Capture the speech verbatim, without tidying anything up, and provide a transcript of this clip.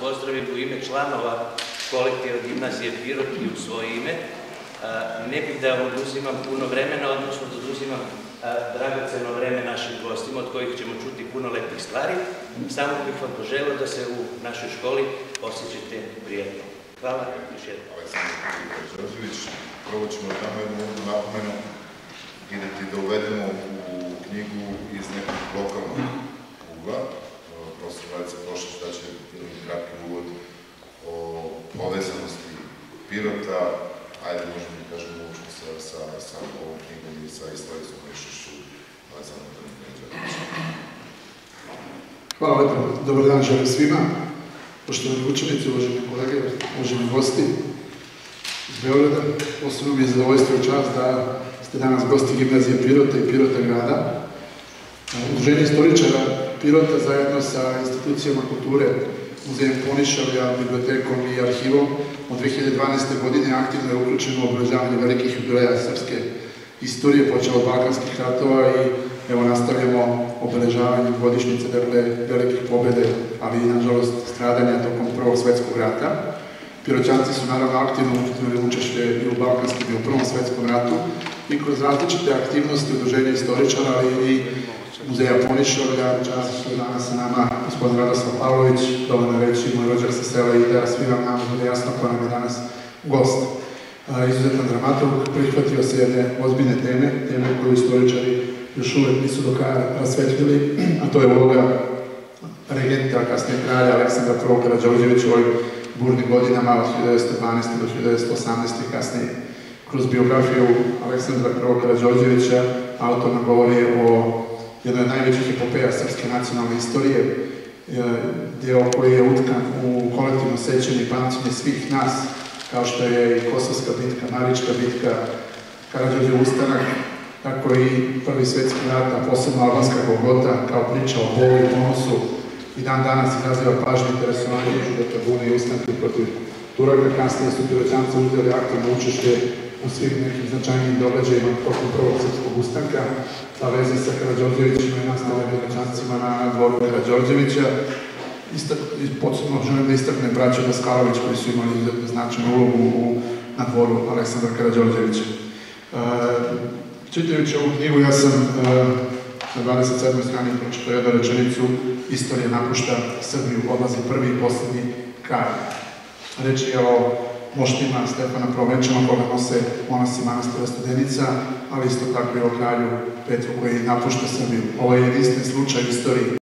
pozdravim u ime članova kolektiva Gimnazije Pirot i u svoje ime. Ne bih da vam oduzimam puno vremena, odnosno da oduzimam dragoceno vreme našim gostima, od kojih ćemo čuti puno lepih stvari. Samo bih vam poželio da se u našoj školi osjećate prijatno. Hvala još jednom. Aleksandar Đorđević, prvo ćemo da damo jednu uvodnu napomenu i da ti da uvedemo u knjigu iz nekog lokalnog ugla. Profesor Vladica Prošić da će jedan kratki uvod o povezanosti Pirota, ajde možemo da kažemo uopšte sa ovom knjigom i sa istorijskom ličnošću Aleksandra Đorđevića. Hvala lepo, dobar dan želim svima, poštovani učenici, uvaženi kolege, uvaženi gosti iz Beograda. Posebno mi je zadovoljstvo i čast da ste danas gosti Gimnazije Pirota i Pirota grada. Udruženje istoričara Pirota zajedno sa institucijama kulture, muzejem Ponišavlja, bibliotekom i arhivom od dve hiljade dvanaeste. godine aktivno je uključeno u obeležavanje velikih jubileja srpske istorije, počeo od Balkanskih ratova i evo nastavljamo obeležavanje godišnjice, dakle, velikih pobede, ali i, nažalost, stradanja tokom Prvog svetskog rata. Piroćanci su naravno aktivno učešće i u Balkanskim i u Prvom svetskom ratu i kroz različite aktivnosti udruženja istoričara, ali i muzeja Ponišavlja, čast što je danas sa nama gospodin Radoslav Pavlović, dovoljno reći, moj rođak sa sela i da svima nam bude jasno ko nam je danas gost. Izuzetan dramaturg, prihvatio se jedne ozbiljne teme, teme koju istoričari još uvek nisu do kraja rasvetljili, a to je uloga regenta, kasnije kralja Aleksandra prvog Karađorđevića u ovim burnim godinama od hiljadu devetsto dvanaeste. do hiljadu devetsto osamnaeste. kasnije. Kroz biografiju Aleksandra prvog Karađorđevića autor nam govori o jednoj od najvećih epopeja srpske nacionalne istorije, deo koji je utkan u kolektivno sećanje i pamćenje svih nas, kao što je i Kosovska bitka, Marička bitka, Karađorđev ustanak, tako i Prvi svetski rat, a posebno Albanska Golgota, kao priča o bolu i ponosu, i dan danas izaziva pažnju, interesovanje i žudeta bune i ustanke protiv Turaka. Kasnije su Piroćanci uzeli aktivno učešće u svim nekim značajnim događajima tokom Prvog srpskog ustanka. Ta veza sa Karađorđevićima je nastala Piroćancima na dvoru Karađorđevića. Posebno želim da istaknem braću Daskalović koji su imali izuzetno značajnu ulogu na dvoru Aleksandra Karađorđevića. Čitajući ovu knjigu, ja sam na dvadeset sedmoj strani pročitao jednu rečenicu: istorija napušta Srbiju, odlazi prvi i poslednji kraj. Reč je o moštima Stefana Provenčana, koga nose monasi manastira Studenica, ali isto tako i o kralju Petru koji napušta Srbiju. Ovo je jedinstven slučaj u istoriji